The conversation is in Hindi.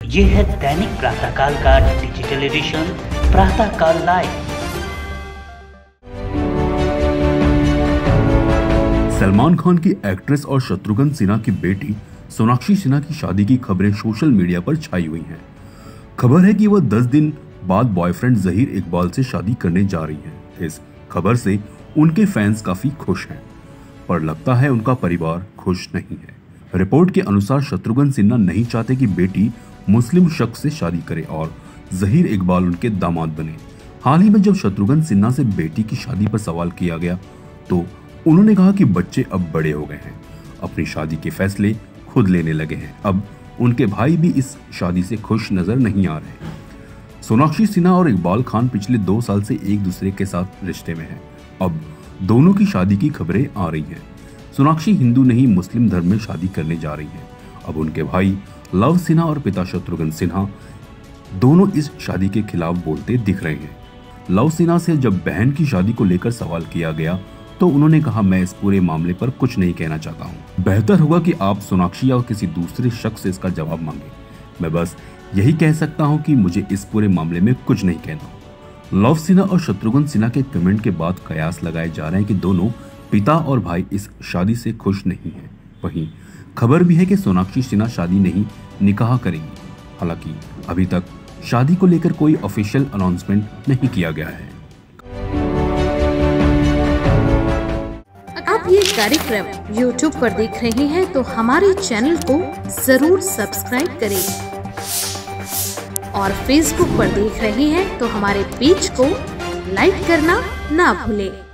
ये है दैनिक प्रातःकाल का digital edition Pratahkal live. Salman Khan की एक्ट्रेस और शत्रुघ्न सिन्हा की बेटी सोनाक्षी सिन्हा की शादी की खबरें सोशल मीडिया पर छाई हुई हैं। खबर है कि वह 10 दिन बाद बॉयफ्रेंड जहीर इकबाल से शादी करने जा रही है। इस खबर से उनके फैंस काफी खुश हैं, पर लगता है उनका परिवार खुश नहीं है। रिपोर्ट के अनुसार शत्रुघ्न सिन्हा नहीं चाहते कि बेटी मुस्लिम शख्स से शादी करे और जहीर इकबाल उनके दामाद बने। हाल ही में जब शत्रुघ्न सिन्हा से बेटी की शादी पर सवाल किया गया तो उन्होंने कहा कि बच्चे अब बड़े हो गए हैं, अपनी शादी के फैसले खुद लेने लगे हैं। अब उनके भाई भी इस शादी से खुश नजर नहीं आ रहे। सोनाक्षी सिन्हा और इकबाल खान पिछले 2 साल से एक दूसरे के साथ रिश्ते में हैं। अब दोनों की शादी की खबरें आ रही हैं। सोनाक्षी हिंदू नहीं मुस्लिम धर्म में शादी करने जा रही हैं। अब उनके भाई लव सिन्हा और पिता शत्रुघ्न सिन्हा दोनों इस शादी के खिलाफ बोलते दिख रहे हैं। लव सिन्हा से जब बहन की शादी को लेकर सवाल किया गया तो उन्होंने कहा, मैं इस पूरे मामले पर कुछ नहीं कहना चाहता हूँ। बेहतर होगा कि आप सोनाक्षी या किसी दूसरे शख्स से इसका जवाब मांगे। मैं बस यही कह सकता हूँ कि मुझे इस पूरे मामले में कुछ नहीं कहना। लव सिन्हा और शत्रुघ्न सिन्हा के कमेंट के बाद कयास लगाए जा रहे हैं कि दोनों पिता और भाई इस शादी से खुश नहीं है। वहीं खबर भी है कि सोनाक्षी सिन्हा शादी नहीं निकाह करेंगी। हालांकि अभी तक शादी को लेकर कोई ऑफिशियल अनाउंसमेंट नहीं किया गया है। आप ये कार्यक्रम YouTube पर देख रहे हैं तो हमारे चैनल को जरूर सब्सक्राइब करें और Facebook पर देख रहे हैं तो हमारे पेज को लाइक करना ना भूलें।